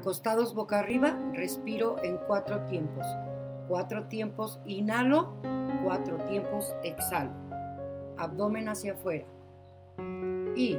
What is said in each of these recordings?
acostados boca arriba, respiro en 4 tiempos. 4 tiempos inhalo, 4 tiempos exhalo. Abdomen hacia afuera. Y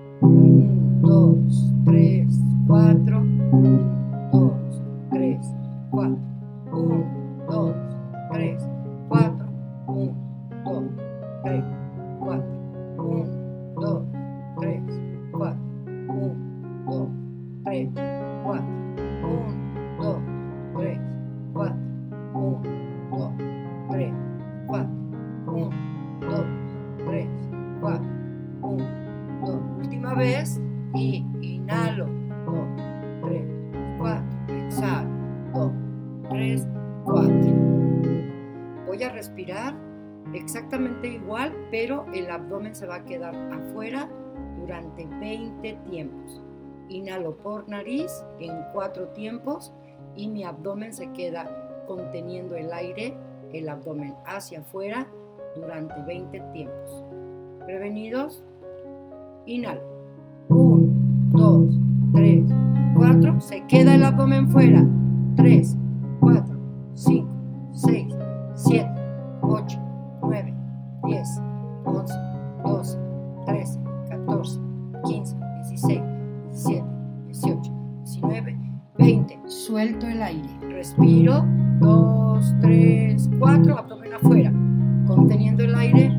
1, 2, 3, 4. 1, 2, 3, 4. 1, 2, 3, 4. 1, 2, 3, 4. 1, 2, 3, 4. 1, 2, 3, 4. 1, 2, 3, 4. 1, 2, 3, 4. 1, 2, 3, 4. 1, 2. Última vez. Y inhalo. 2, 3, 4. Exhalo. 2, 3, 4. Voy a respirar exactamente igual, pero el abdomen se va a quedar afuera durante 20 tiempos. Inhalo por nariz en 4 tiempos y mi abdomen se queda conteniendo el aire, el abdomen hacia afuera durante 20 tiempos. ¿Prevenidos? Inhalo. 1, 2, 3, 4. Se queda el abdomen fuera. 3, 4, 5, 6, 7, 8, 9, 10, 11, 12, 13, 14, 15, 16, 17, 18, 19, 20. Suelto el aire. Respiro. 2, 3, 4. Abdomen afuera. Conteniendo el aire.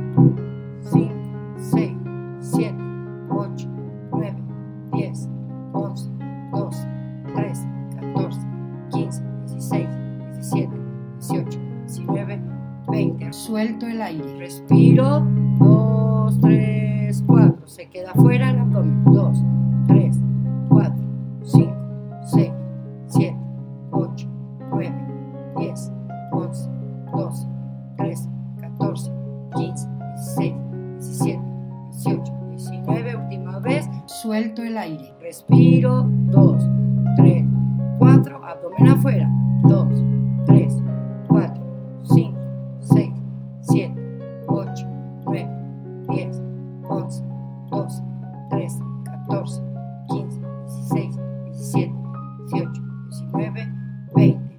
5, 6, 7, 8, 9, 10, 11, 12, 13, 14, 15, 16, 17, 18, 19, 20. Suelto el aire. Respiro. 2, 3, 4. Se queda afuera el abdomen. 2, 3, 4, 5, 6, 7, 8, 9, 10, 11, 12, 13, 14, 15, 16, 17, 18, 19. Última vez. Suelto el aire. Respiro. 2, 3, 4. Abdomen afuera. 2, 3, 4, 5, 6, 7, 8, 9, 10, 11, 12, 13, 14, 15, 16, 17, 18, 19, 20.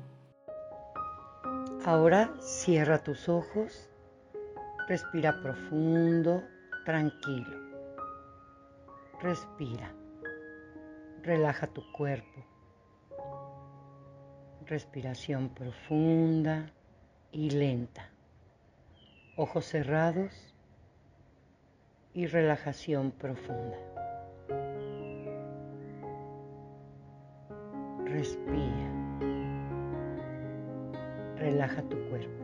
Ahora cierra tus ojos, respira profundo, tranquilo. Respira, relaja tu cuerpo. Respiración profunda y lenta. Ojos cerrados y relajación profunda. Respira. Relaja tu cuerpo.